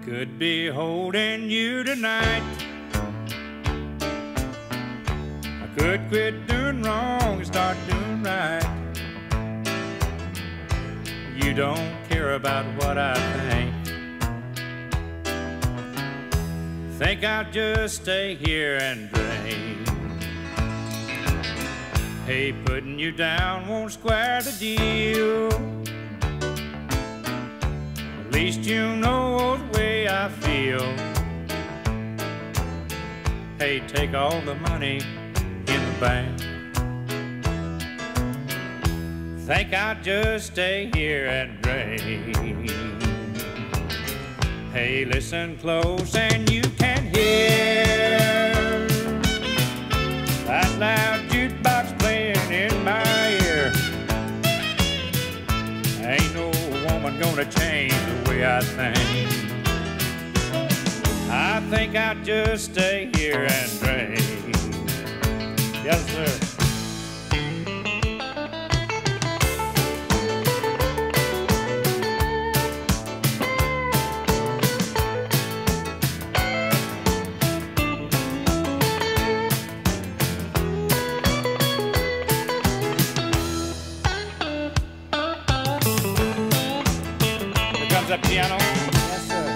could be holding you tonight. I could quit doing wrong and start doing right. You don't care about what I think I'll just stay here and drink. Hey, putting you down won't square the deal. At least you know the way I feel. Hey, take all the money in the bank. Think I'll just stay here and drink. Hey, listen close and you can hear that loud jukebox playing in my ear. Ain't no woman gonna change the way I think. I think I'll just stay here and drink. Yes, sir. That piano. Yes, sir.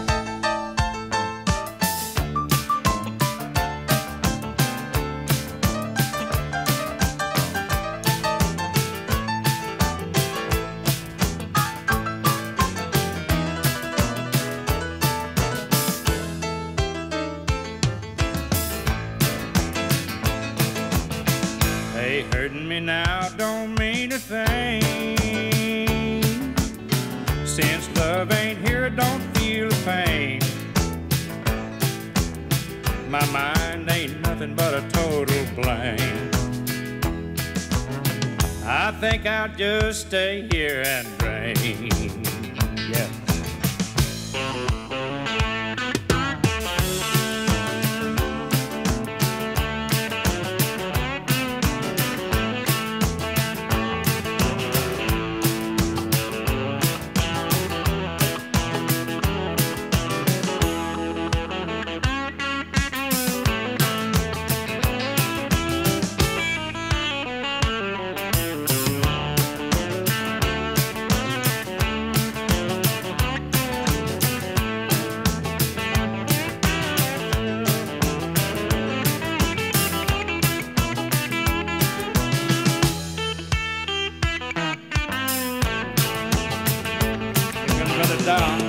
Hey, hurting me now don't mean a thing. Since love ain't here, I don't feel the pain. My mind ain't nothing but a total blank. I think I'll just stay here and drink. Yeah. Down.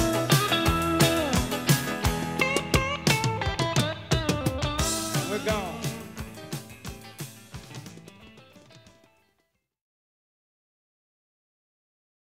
We're gone.